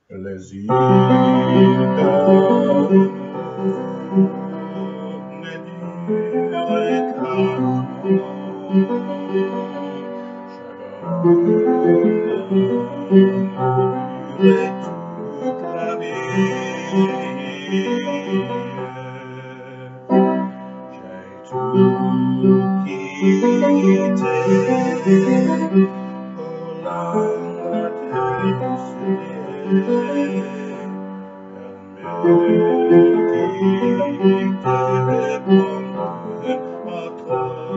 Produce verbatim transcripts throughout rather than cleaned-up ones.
Les îles d'amour ne durent qu'un moment. Chacun durait toute la vie. J'ai tout quitté pour la décider. Elle me quittait pour autre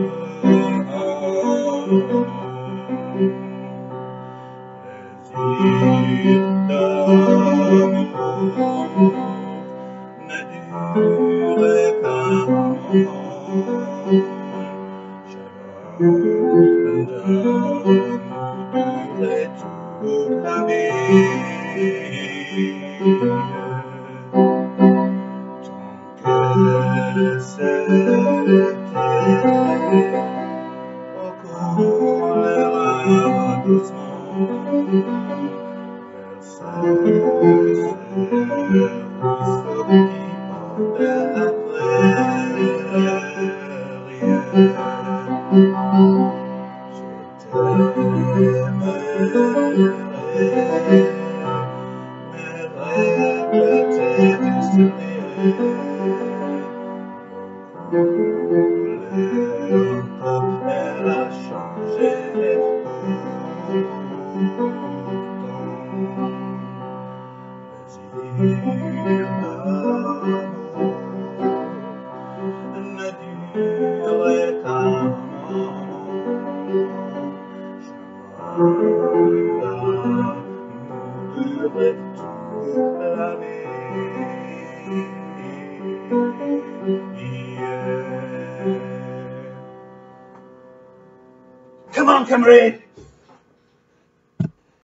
homme. Les îles d'amour ne durent qu'un moment. Chacun durait toute la vie. Tant que c'était au coulera doucement vers ce ruisseau qui bordait la prairie. Je t'aimerai, mes rêves étaient destinés. Encore, elle a changé pourtant. Les îles d'amour ne durent qu'un moment. Chacun durait toute la vie. Come on, comrade!